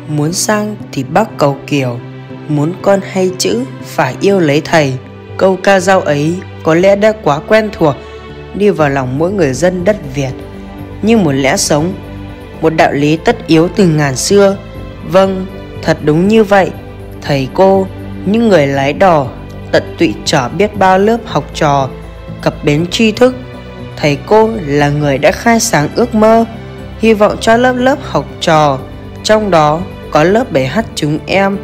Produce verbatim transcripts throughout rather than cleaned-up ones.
Muốn sang thì bác cầu kiểu, muốn con hay chữ phải yêu lấy thầy. Câu ca dao ấy có lẽ đã quá quen thuộc, đi vào lòng mỗi người dân đất Việt như một lẽ sống, một đạo lý tất yếu từ ngàn xưa. Vâng, thật đúng như vậy. Thầy cô, những người lái đò, tận tụy chở biết bao lớp học trò cập bến tri thức. Thầy cô là người đã khai sáng ước mơ, hy vọng cho lớp lớp học trò, trong đó có lớp bảy H chúng em.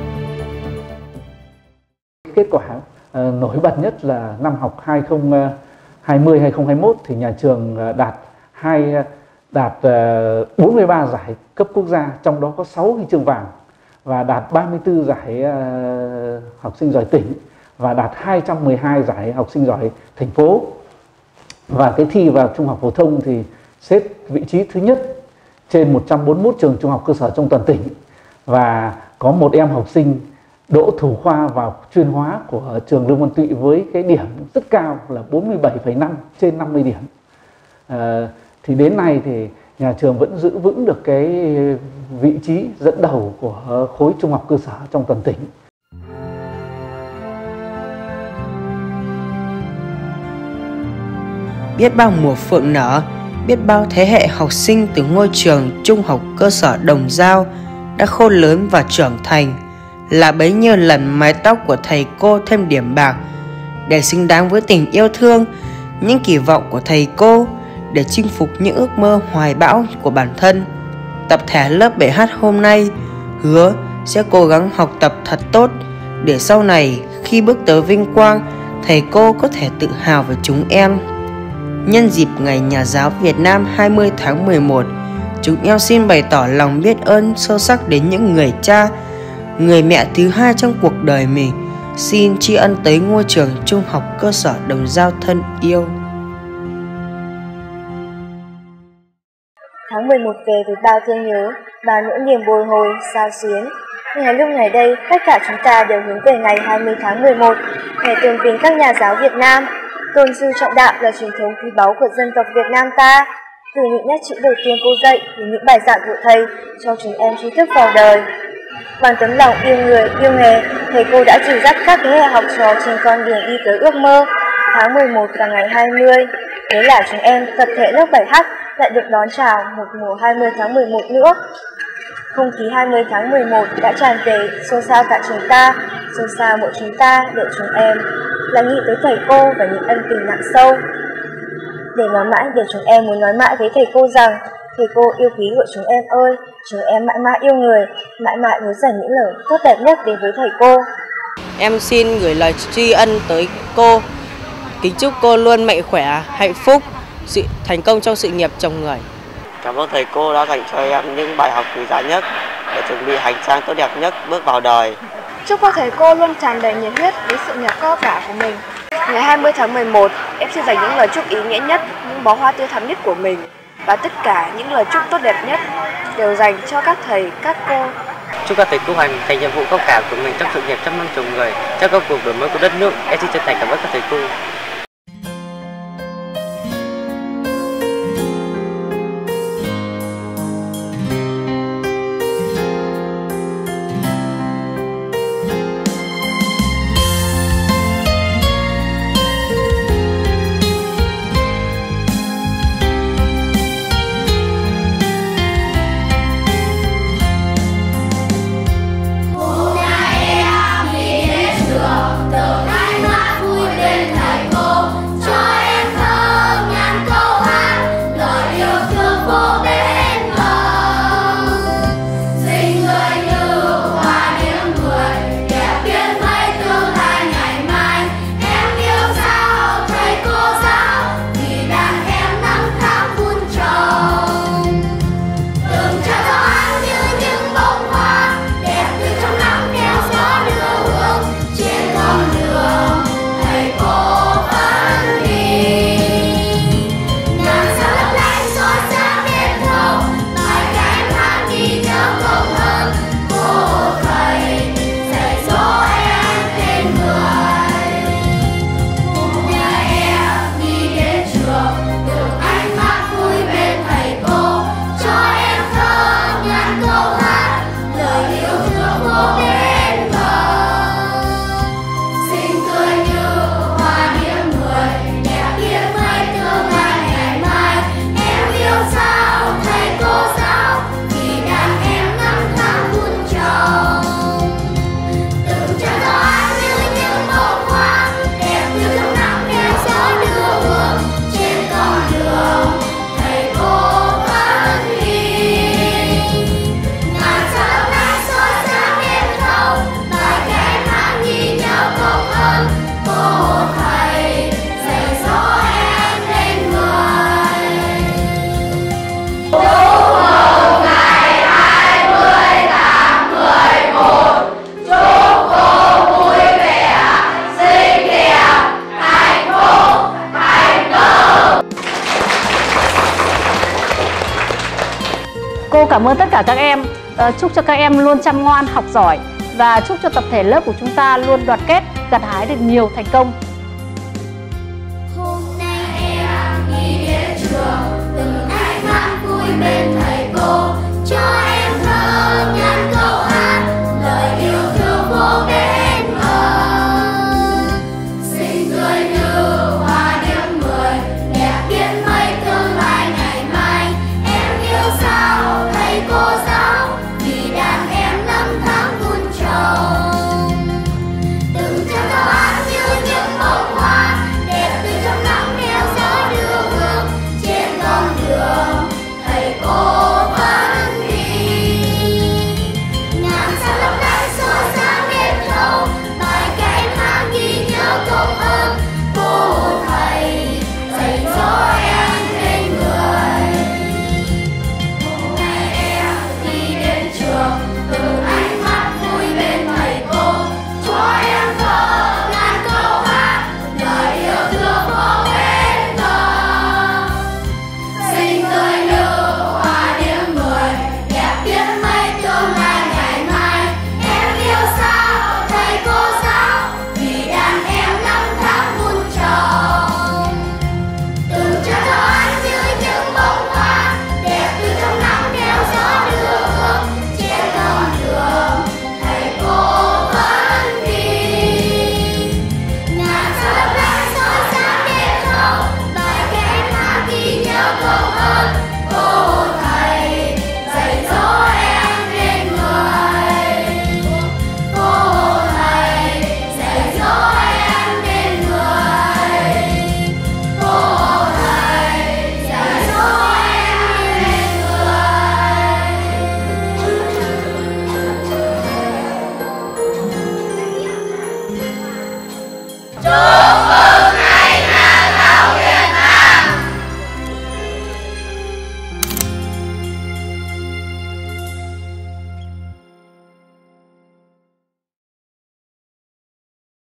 Kết quả uh, nổi bật nhất là năm học hai không hai không hai không hai mốt thì nhà trường uh, đạt hai đạt uh, bốn mươi ba giải cấp quốc gia, trong đó có sáu huy chương vàng, và đạt ba mươi tư giải uh, học sinh giỏi tỉnh, và đạt hai trăm mười hai giải học sinh giỏi thành phố. Và cái thi vào trung học phổ thông thì xếp vị trí thứ nhất trên một trăm bốn mươi mốt trường trung học cơ sở trong toàn tỉnh, và có một em học sinh đỗ thủ khoa vào chuyên hóa của trường Lương Văn Tụy với cái điểm rất cao là bốn mươi bảy phẩy năm trên năm mươi điểm. À, thì đến nay thì nhà trường vẫn giữ vững được cái vị trí dẫn đầu của khối trung học cơ sở trong toàn tỉnh. Biết bao mùa phượng nở, biết bao thế hệ học sinh từ ngôi trường trung học cơ sở Đồng Dao đã khôn lớn và trưởng thành, là bấy nhiêu lần mái tóc của thầy cô thêm điểm bạc để xứng đáng với tình yêu thương, những kỳ vọng của thầy cô để chinh phục những ước mơ hoài bão của bản thân. Tập thể lớp bảy H hôm nay hứa sẽ cố gắng học tập thật tốt để sau này khi bước tới vinh quang, thầy cô có thể tự hào về chúng em. Nhân dịp Ngày Nhà giáo Việt Nam hai mươi tháng mười một, chúng em xin bày tỏ lòng biết ơn sâu sắc đến những người cha, người mẹ thứ hai trong cuộc đời mình. Xin tri ân tới ngôi trường trung học cơ sở Đồng Dao thân yêu. Tháng mười một về với bao thương nhớ, bao nỗi niềm bồi hồi, xao xuyến. Ngày lúc này đây, tất cả chúng ta đều hướng về ngày hai mươi tháng mười một, ngày tôn vinh các nhà giáo Việt Nam. Tôn sư trọng đạo là truyền thống quý báu của dân tộc Việt Nam ta. Từ những nét chữ đầu tiên cô dạy đến những bài giảng của thầy cho chúng em tri thức vào đời. Bằng tấm lòng yêu người, yêu nghề, thầy cô đã dìu dắt các thế hệ học trò trên con đường đi tới ước mơ. Tháng mười một là ngày hai mươi, thế là chúng em tập thể lớp bảy H lại được đón chào một mùa hai mươi tháng mười một nữa. Không khí hai mươi tháng mười một đã tràn về xôn xao cả chúng ta, xôn xao mỗi chúng ta để chúng em là nghĩ tới thầy cô và những ân tình nặng sâu. Để nói mãi, để chúng em muốn nói mãi với thầy cô rằng, thầy cô yêu quý của chúng em ơi, chúng em mãi mãi yêu người, mãi mãi muốn dành những lời tốt đẹp nhất đến với thầy cô. Em xin gửi lời tri ân tới cô, kính chúc cô luôn mạnh khỏe, hạnh phúc, sự thành công trong sự nghiệp chồng người. Cảm ơn thầy cô đã dành cho em những bài học quý giá nhất để chuẩn bị hành trang tốt đẹp nhất bước vào đời. Chúc các thầy cô luôn tràn đầy nhiệt huyết với sự nghiệp cao cả của mình. Ngày hai mươi tháng mười một, em xin dành những lời chúc ý nghĩa nhất, những bó hoa tươi thắm nhất của mình, và tất cả những lời chúc tốt đẹp nhất đều dành cho các thầy, các cô. Chúc các thầy cô hoàn thành nhiệm vụ cao cả của mình trong sự nghiệp trăm năm chồng người, trong công cuộc đổi mới của đất nước. Em xin chân thành cảm ơn các thầy cô. Từ nay em đi đến trường, từ nay mai vui bên thầy. cảm ơn tất cả các em. Chúc cho các em luôn chăm ngoan, học giỏi và chúc cho tập thể lớp của chúng ta luôn đoàn kết, gặt hái được nhiều thành công. Hôm nay em đi đến trường, từng ngày tháng vui bên thầy cô. Cho